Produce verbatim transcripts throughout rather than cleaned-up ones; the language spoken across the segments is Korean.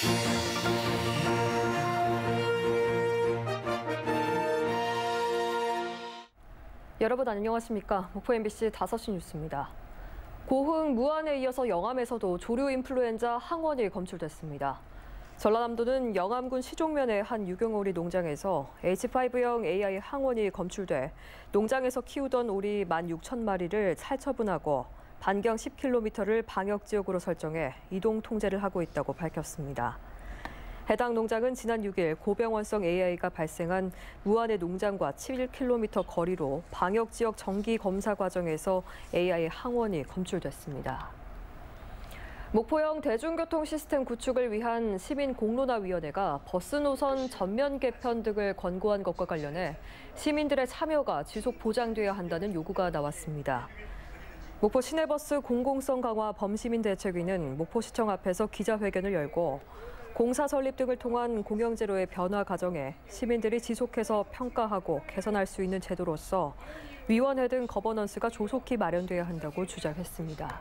여러분 안녕하십니까? 목포 엠비씨 다섯 시 뉴스입니다. 고흥, 무안에 이어서 영암에서도 조류 인플루엔자 항원이 검출됐습니다. 전라남도는 영암군 시종면의 한 유경오리 농장에서 에이치 파이브형 에이아이 항원이 검출돼 농장에서 키우던 오리 만 육천 마리를 살처분하고 반경 십 킬로미터를 방역지역으로 설정해 이동 통제를 하고 있다고 밝혔습니다. 해당 농장은 지난 육 일 고병원성 에이아이가 발생한 무안의 농장과 칠 킬로미터 거리로 방역지역 정기 검사 과정에서 에이아이 항원이 검출됐습니다. 목포형 대중교통 시스템 구축을 위한 시민공론화위원회가 버스 노선 전면 개편 등을 권고한 것과 관련해 시민들의 참여가 지속 보장돼야 한다는 요구가 나왔습니다. 목포 시내버스 공공성 강화 범시민대책위는 목포시청 앞에서 기자회견을 열고 공사 설립 등을 통한 공영제로의 변화 과정에 시민들이 지속해서 평가하고 개선할 수 있는 제도로서 위원회 등 거버넌스가 조속히 마련돼야 한다고 주장했습니다.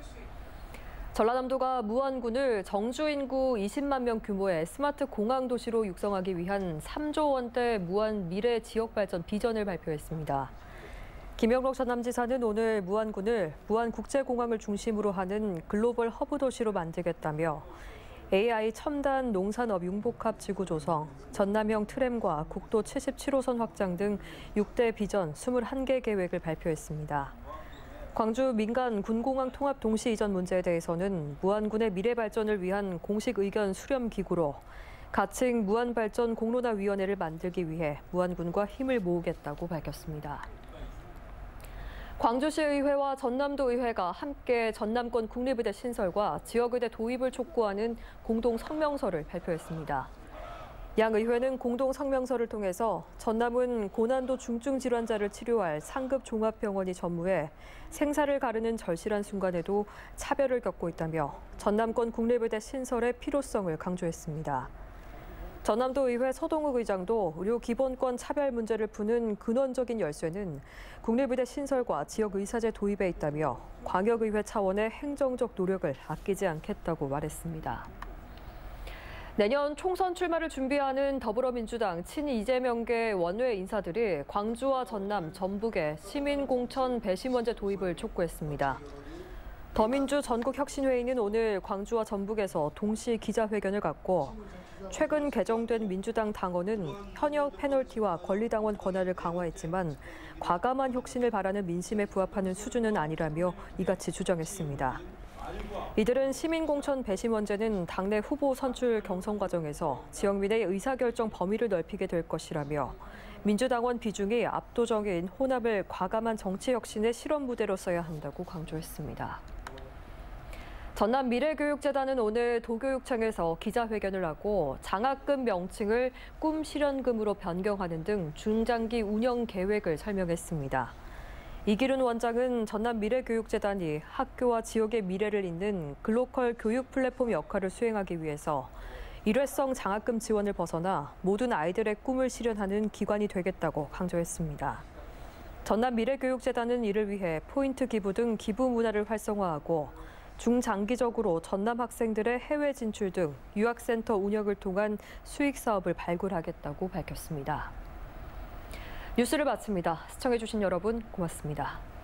전라남도가 무안군을 정주 인구 이십만 명 규모의 스마트 공항 도시로 육성하기 위한 삼조 원대 무안 미래 지역 발전 비전을 발표했습니다. 김영록 전남지사는 오늘 무안군을 무안국제공항을 중심으로 하는 글로벌 허브 도시로 만들겠다며 에이아이 첨단 농산업 융복합 지구 조성, 전남형 트램과 국도 칠십칠 호선 확장 등 육 대 비전 이십일 개 계획을 발표했습니다. 광주 민간 군공항 통합 동시 이전 문제에 대해서는 무안군의 미래 발전을 위한 공식 의견 수렴 기구로 가칭 무안발전 공론화위원회를 만들기 위해 무안군과 힘을 모으겠다고 밝혔습니다. 광주시의회와 전남도의회가 함께 전남권 국립의대 신설과 지역의대 도입을 촉구하는 공동 성명서를 발표했습니다. 양 의회는 공동 성명서를 통해서 전남은 고난도 중증 질환자를 치료할 상급 종합병원이 전무해 생사를 가르는 절실한 순간에도 차별을 겪고 있다며 전남권 국립의대 신설의 필요성을 강조했습니다. 전남도의회 서동욱 의장도 의료 기본권 차별 문제를 푸는 근원적인 열쇠는 국립의대 신설과 지역의사제 도입에 있다며 광역의회 차원의 행정적 노력을 아끼지 않겠다고 말했습니다. 내년 총선 출마를 준비하는 더불어민주당 친이 이재명계 원외 인사들이 광주와 전남, 전북에 시민공천 배심원제 도입을 촉구했습니다. 더민주 전국혁신회의는 오늘 광주와 전북에서 동시 기자회견을 갖고 최근 개정된 민주당 당원은 현역 페널티와 권리당원 권한을 강화했지만 과감한 혁신을 바라는 민심에 부합하는 수준은 아니라며 이같이 주장했습니다. 이들은 시민공천 배심원제는 당내 후보 선출 경선 과정에서 지역민의 의사결정 범위를 넓히게 될 것이라며 민주당원 비중이 압도적인 호남을 과감한 정치 혁신의 실험 무대로 써야 한다고 강조했습니다. 전남 미래교육재단은 오늘 도교육청에서 기자회견을 하고 장학금 명칭을 꿈실현금으로 변경하는 등 중장기 운영 계획을 설명했습니다. 이기륜 원장은 전남 미래교육재단이 학교와 지역의 미래를 잇는 글로컬 교육 플랫폼 역할을 수행하기 위해서 일회성 장학금 지원을 벗어나 모든 아이들의 꿈을 실현하는 기관이 되겠다고 강조했습니다. 전남 미래교육재단은 이를 위해 포인트 기부 등 기부 문화를 활성화하고 중장기적으로 전남 학생들의 해외 진출 등 유학센터 운영을 통한 수익 사업을 발굴하겠다고 밝혔습니다. 뉴스를 마칩니다. 시청해주신 여러분 고맙습니다.